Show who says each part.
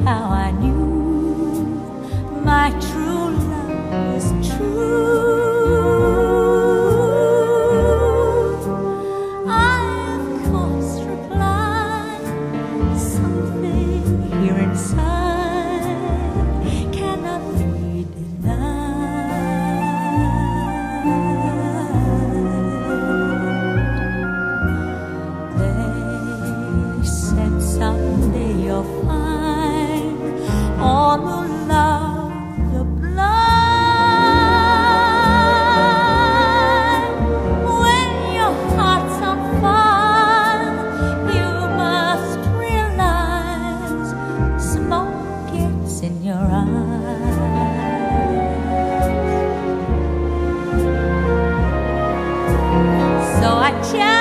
Speaker 1: how I knew my true love was true. I, of course, replied, something here inside cannot be denied. They said someday you'll find all who love the blind. When your heart's on fire, you must realize smoke gets in your eyes. So I